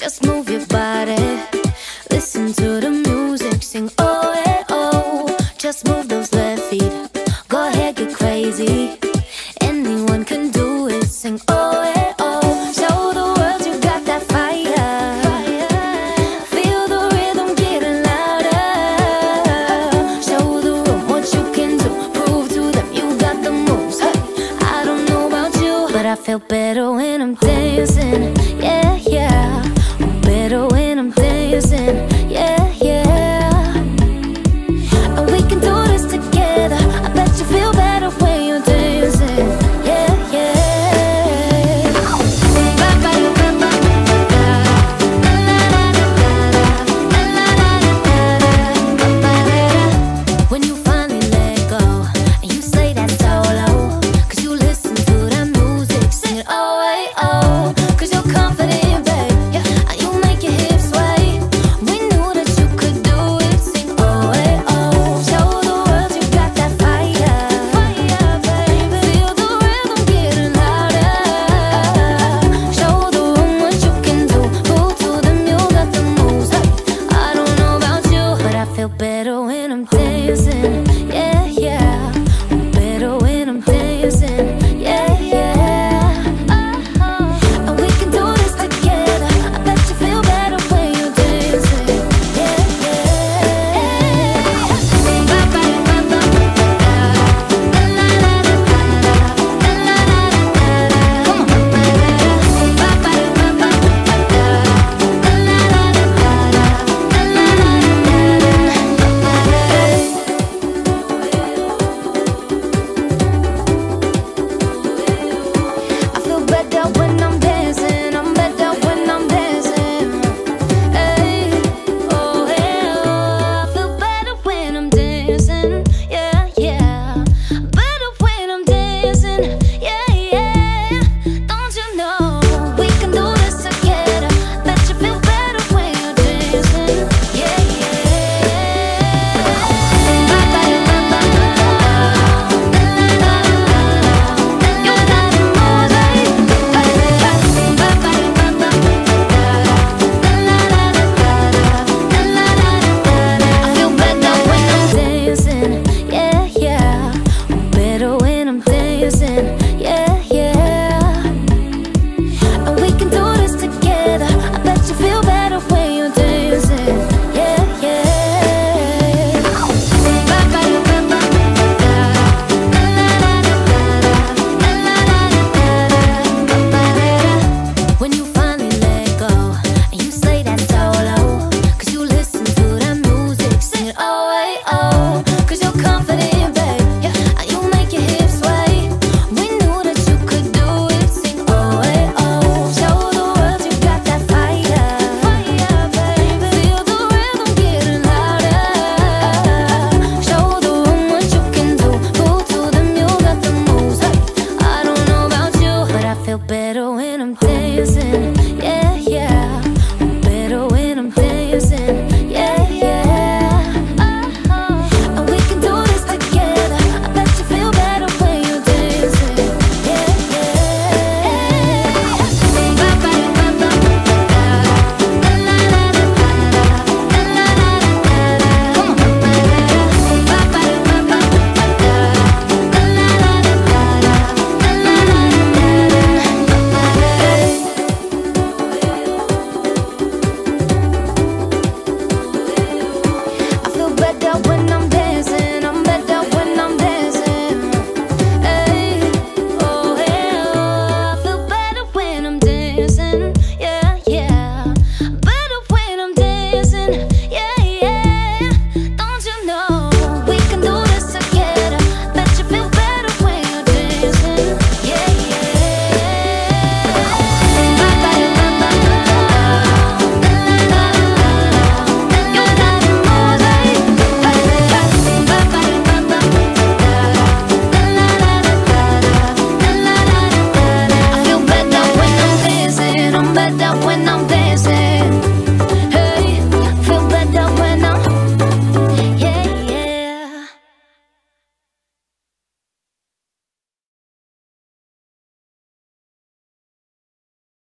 Just move your body, listen to the music, sing oh yeah oh. Just move those left feet, go ahead get crazy. Anyone can do it, sing oh yeah oh. Show the world you got that fire, feel the rhythm getting louder. Show the room what you can do, prove to them you got the moves. Hey, I don't know about you, but I feel better when I'm dancing. Yeah, yeah, I'm better when I'm dancing.